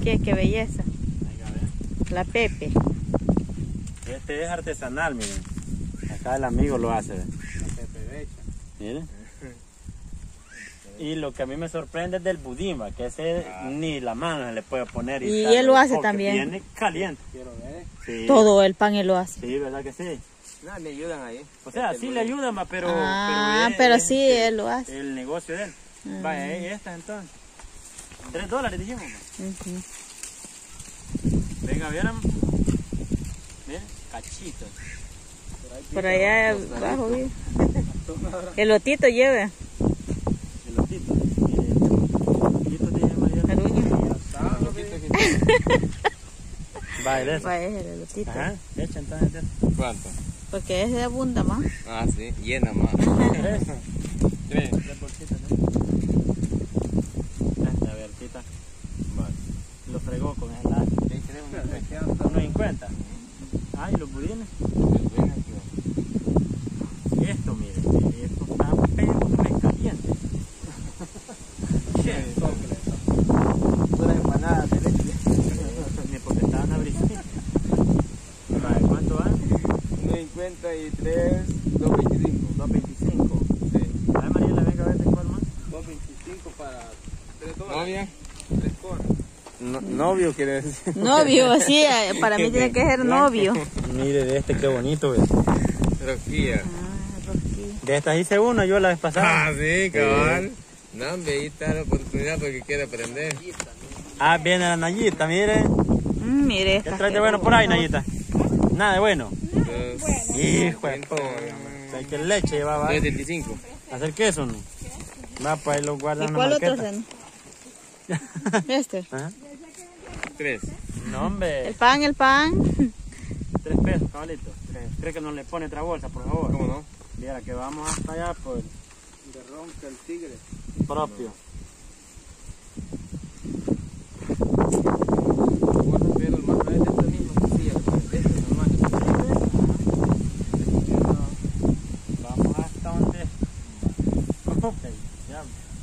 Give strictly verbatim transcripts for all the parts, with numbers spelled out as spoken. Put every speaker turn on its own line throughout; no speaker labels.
Qué, qué belleza. La Pepe.
Este es artesanal, miren. Acá el amigo lo hace. La
Pepe Becha.
Miren. Y lo que a mí me sorprende es del budimba, que ese ah. ni la mano se le puede poner.
Y, y él lo hace también.
Viene caliente.
Quiero ver.
Sí.
Todo el pan él lo hace.
Sí, ¿verdad que sí?
No, me ayudan ahí.
O sea, este sí le ayudan, pero...
Ah,
pero, es,
pero
es,
sí,
es,
él lo hace.
El negocio de él.
Mm.
Vaya, ¿y esta entonces? Tres dólares dijimos.
Uh-huh.
Venga, vieran. Miren, cachitos.
Por allá abajo, ¿sí? El lotito lleve.
El lotito. El lotito tiene María. Vaya, eso.
Vaya, el lotito.
Ajá, echa entonces.
¿Cuánto?
Porque ese abunda más.
Ah, sí, llena más.
Tres.
Tres.
Tres bolsitas, ¿no? Esta vertita. Vale. Lo fregó con el helado. uno cincuenta. Ah, y los budines. Esto, mire, esto está pero que me caliente. ¿Qué?
Una empanada de leche.
Ni porque estaban a brisar. ¿Cuánto van?
uno cincuenta y tres, dos veinticinco.
dos veinticinco.
Sí.
Ay, Mariela, venga a ver de cuál más.
dos veinticinco para tres dólares. ¿Novia? tres coras. No, novio quiere decir.
Novio, así, para mí tiene que ser novio.
Mire, de este qué bonito, ¿ves?
Rosquilla.
Ah, rosquilla.
De esta hice uno yo la vez pasada.
Ah, sí, cabal. Sí. No, hombre, ahí está la oportunidad porque quiere aprender.
Ah, viene la Nayita, mire.
Mm, mire.
¿Qué trae de bueno por ahí, Nayita? Nada de bueno.
Dos,
Hijo de puta. Hay que leche llevaba.
dos veinticinco.
¿Hacer queso no? Va, pues ahí lo guardan
¿Y
en
cuál
la
otro
marqueta.
zen? Este.
Ajá.
Tres.
No, hombre.
El pan, el pan.
Tres pesos, cabalito. Tres. ¿Cree que nos le pone otra bolsa, por favor?
¿Cómo no?
Viera que vamos hasta allá, pues.
De ronca el tigre.
Propio.
Bueno, pero el más grande es esta misma. Sí, este es normal.
Vamos hasta donde. Ok, ya.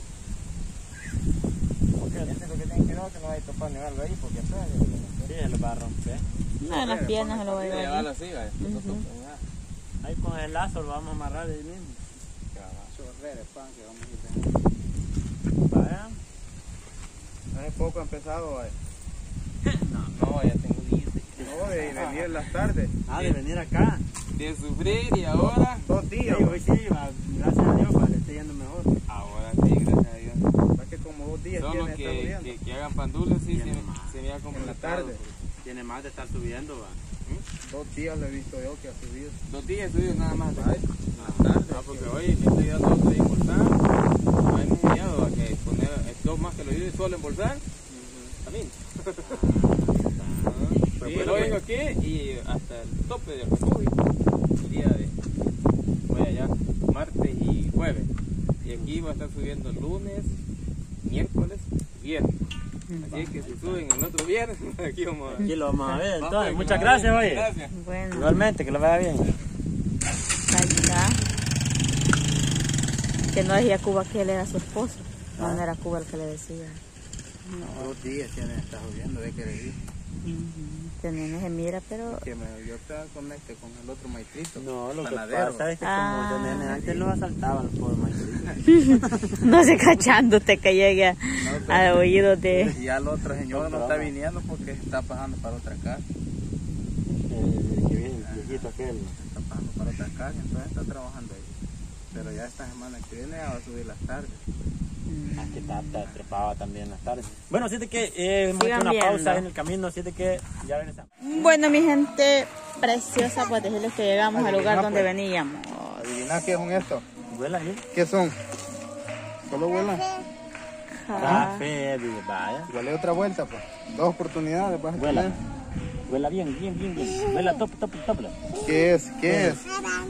Este lo que tienen que no que no hay que topar ni algo ahí porque atrás.
Sí, se lo va a romper.
No, en las piernas se lo voy a llevar.
así, vaya.
Ahí con el lazo lo vamos a amarrar ahí mismo.
Chorrer el pan que vamos a ir.
Vaya.
Hace poco ha empezado, vaya.
No.
No, ya tengo días. No, de venir en las tardes.
Ah, de venir acá.
De sufrir y ahora. Dos días.
Sí, hoy sí, va, gracias a Dios, para que esté yendo mejor.
Ahora sí, gracias a Dios.
Es que como dos días
Solo
tiene
que,
estar subiendo.
que, que hagan pandules, sí, se,
Tiene
me-
más.
se me ha
En
complicado.
la tarde.
Tiene más de estar subiendo, va.
Dos días lo he visto yo que ha subido.
Dos días subidos nada más.
Ay, en la tarde.
Ah, porque hoy me estoy dando otro de embolsar. Hay un miedo a que poner dos más que lo ayude solo a embolsar. A mí. Y yo vengo aquí y hasta el tope del refugio. El día de. Voy allá, martes y jueves. Y aquí va a estar subiendo lunes, miércoles, viernes. Así que si suben el otro viernes, aquí vamos a ver.
Aquí lo vamos a ver.
Vamos,
Entonces,
que
muchas
me
gracias,
vaya.
oye.
Gracias.
Bueno,
Igualmente, que lo vaya bien.
ahí está. Que no decía Cuba que él era su esposo. No, no era Cuba el que le decía.
Dos días tiene estar subiendo, ve que le dije.
Este nene se mira, pero...
Que me, yo estaba conecte con el otro maestrito.
No, lo que
panadero.
pasa es que
Ah.
como de nene antes lo asaltaban los pobres maestritos.
no se cachándote que llegue a-
No, pero-
al oído de...
Y al otro señor no
Otro,
está
vamos.
viniendo porque está pasando para otra casa.
El que viene, el viejito aquel.
Está pasando para otra casa, entonces está trabajando ahí. Pero ya esta semana que viene ya va a subir las tardes.
Aquí está, está trepaba también las tardes. Bueno, siete que eh, hemos
Sigan
hecho una
viendo.
pausa en el camino, siete que ya regresamos.
Bueno, mi gente preciosa, pues decirles que llegamos al lugar
Adivina,
donde
pues.
veníamos.
Adivina qué son estos.
Huela ahí.
¿Qué son? Solo vuelan.
Ah,
Café, vaya.
Dale otra vuelta, pues. Dos oportunidades vas a
Huela.
tener.
Huela bien, bien, bien, bien. Huela top, top, top.
¿Qué es? ¿Qué es?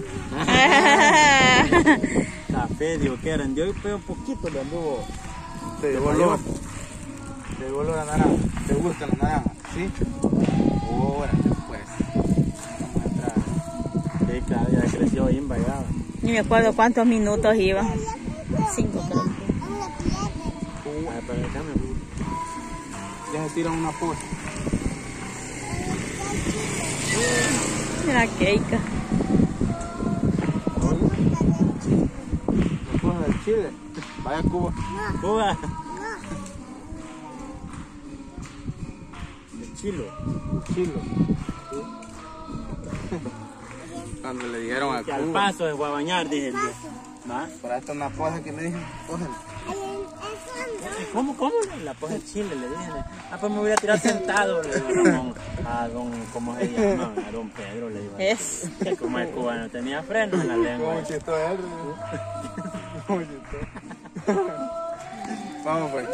Café, digo que eran. Yo pego un poquito, le anduvo.
Te dio olor. Te dio olor a naranja. ¿Te gusta la naranja? ¿Sí? Órale, pues. Vamos a entrar. ¿eh?
Sí, claro, ya creció bien vallado.
Ni me acuerdo cuántos minutos iba. Cinco, creo.
Ay, pero déjame.
Ya se tiran una poza.
Mira, Keika.
La poza del Chile. Vaya a Cuba.
Cuba. El chilo.
El Chilo. Cuando le dijeron a
Que al
Cuba.
paso de Guabañar, dije el día. ¿Va?
Para esto es una poza que me dijeron. Cógela.
¿Cómo, cómo? La poza de chile, le dije. Ah, pues me voy a tirar sentado, le digo a don, a don, ¿cómo se llama? A don Pedro, le digo.
Es.
Que como el cubano tenía freno en la lengua.
¿Cómo chistó él? ¿Cómo chistó? Vamos pues.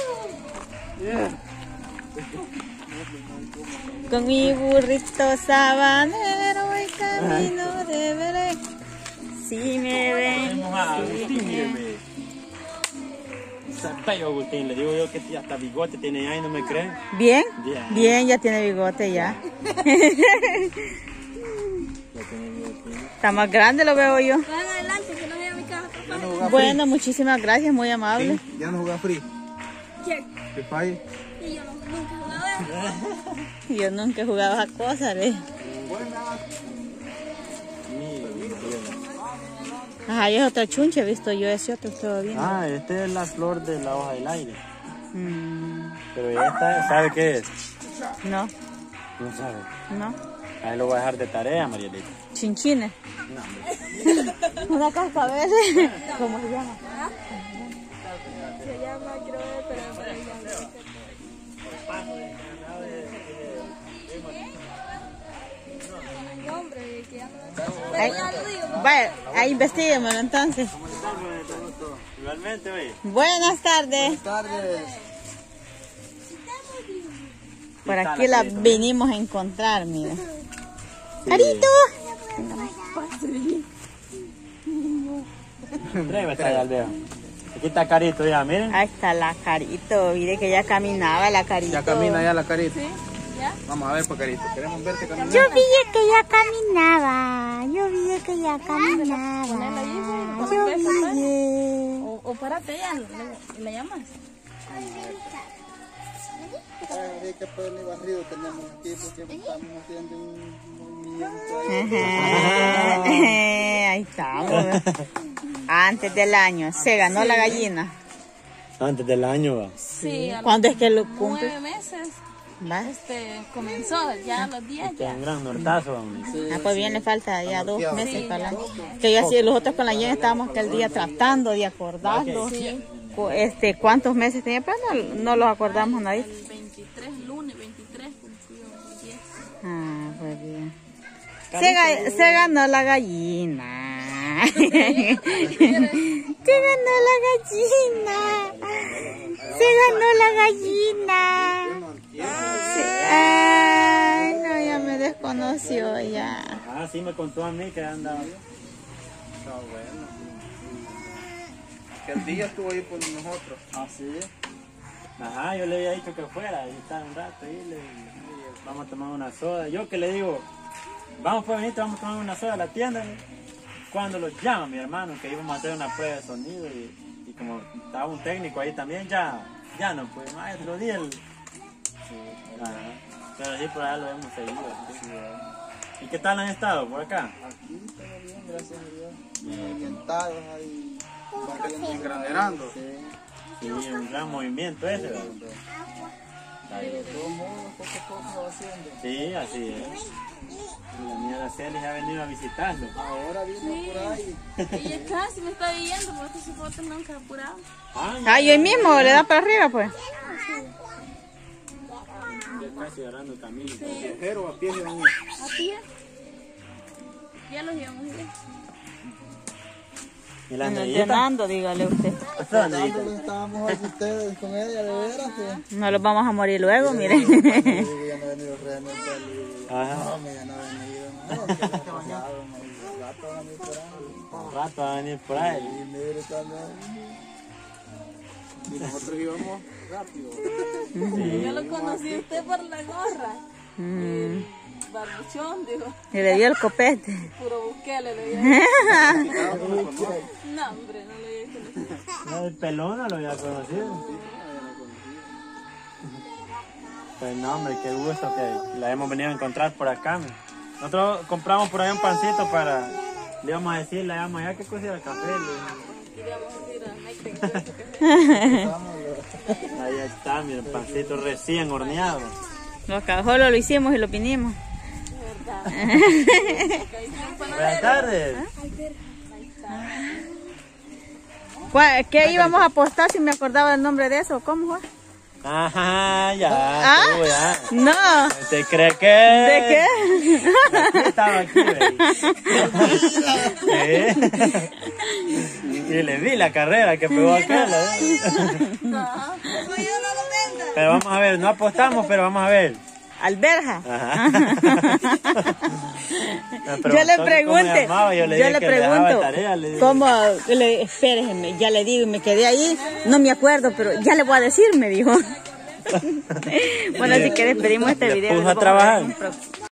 Con mi burrito sabanero y camino de Belén. Si me ven,
Tenemos a
si
Agustín,
me ven.
mire. Bello Agustín, le digo yo que hasta bigote tiene ya y no me creen.
¿Bien?
Bien.
Bien, ya tiene bigote ya.
Ya tiene bigote.
Está más grande lo veo yo.
Vayan adelante, que no vea mi casa.
Ya no jugás
Bueno, muchísimas gracias, muy amable.
free. Ya no jugás free.
¿Quién?
Free Fire.
Y yo no, nunca he jugado eso.
Yo nunca he jugado a cosas, ¿eh? Ajá, y es otra chuncha, he visto yo ese otro, todo bien.
Ah, esta es la flor de la hoja del aire.
Mm,
Pero esta, ¿sabe qué es?
no,
No sabe.
no.
Ahí lo voy a dejar de tarea, Marielita.
Chinchines.
No,
Una cascabel. ¿Cómo se llama?
Se llama, quiero ver, pero por ahí ya no hombre, que ya no.
Ay,
Ya lo digo.
vaya, ahí investiguémoslo entonces.
igualmente, oye.
Buenas tardes.
Tardes.
Por aquí la vinimos a encontrar, mira. Carito.
Atrévete allá al viejo. Aquí está Carito ya, miren.
Ahí está la Carito. Mire que ya caminaba la Carito.
Ya camina ya la carita.
¿Sí? ¿Ya?
Vamos a ver, pues, Carito. Queremos verte caminar.
Yo vi que ya caminaba. Yo vi que ya caminaba. Yo vi.
O, o párate ya, ¿le, le llamas?
Hay que ponerle barrido, tenemos aquí porque estamos haciendo un movimiento
Ajá. Ahí estamos. Antes del año. Se ganó la gallina.
Antes del año, va.
Sí, a los
¿Cuándo es que lo cumple?
nueve meses
¿Va?
este, comenzó, ya a los diez
Este es
ya.
un gran nortazo, hombre.
Ah, pues bien, le falta ya dos meses para el año. Que ya sí, nosotros con la llena estábamos aquel día tratando de acordarlo. Cu- Este, ¿cuántos meses tenía? Pero no, no los acordamos nadie.
El veintitrés, lunes veintitrés, cumplió diez.
Ah, pues bien. Se, ga- se ganó la gallina. Se ganó la gallina. Se ganó la gallina. Se- Ay, no, ya me desconoció ya.
Ah, sí me contó a mí que andaba. Está bueno.
Que el día estuvo ahí por nosotros.
Ah, sí. Ajá, yo le había dicho que fuera, y estaba un rato ahí, le, le- vamos a tomar una soda. Yo que le digo, vamos pues venite, vamos a tomar una soda a la tienda. ¿no? Cuando lo llama mi hermano, que íbamos a hacer una prueba de sonido, y, y como estaba un técnico ahí también, ya, ya no, pues, más otro día. El... Ajá. Pero sí, por allá lo hemos seguido. sí. ¿Y qué tal han estado por acá?
Aquí todo bien, gracias a Dios. Orientados ahí, engranerando.
Sí, un gran movimiento ese, ¿verdad?
De todos modos, poco a poco va haciendo.
Sí, así es. Y la mía Araceli ha venido a visitarlo.
Ahora vino por ahí.
Ella casi me está viendo, porque su foto nunca ha apurado.
Ah,
Ah, y hoy mismo le da para arriba, pues.
ya casi agarrando el camino.
Viajero a pie de un...
¿A pie? Ya los llevamos bien.
¿Y la
Ando
Andreita?
entrenando, dígale usted.
¿La Andreita?
Estábamos aquí ustedes con ella, de veras que...
No los vamos a morir luego, mire.
Ya no ha venido realmente.
Ajá.
No, ya no ha venido. No, que le ha pasado, un rato van a venir por ahí.
Un rato va a venir por ahí.
Y mire cuando... Y nosotros íbamos rápido.
Yo lo conocí a usted por la gorra.
Mm,
Barbuchón, digo.
y le dio el copete.
Puro busquele le dio. No, hombre, no le dio que
No, el pelón no lo había conocido. Pues no, hombre, qué gusto que la hemos venido a encontrar por acá. Man. Nosotros compramos por ahí un pancito para, le íbamos a decir, le íbamos allá que cocina el café. Ahí está, mira, el pancito recién horneado.
Los cajolos lo hicimos y lo vinimos.
Buenas tardes.
¿Qué íbamos a apostar si me acordaba el nombre de eso? ¿Cómo fue?
Ajá, ya,
¿Ah?
tú, ya.
No.
¿Te cree que?
¿De qué?
Aquí estaba aquí, ¿ve? Sí. Y le vi la carrera que pegó aquel. ¿eh? Pero vamos a ver, no apostamos, pero vamos a ver.
Alberja.
Ajá.
Yo le pregunté,
llamaba, yo le,
yo le
que
pregunto,
le tarea, le
¿cómo? Le, espéreme, ya le digo, y me quedé ahí, no me acuerdo, pero ya le voy a decir, me dijo. Bueno, así que despedimos este
¿Le
video.
puso a trabajar?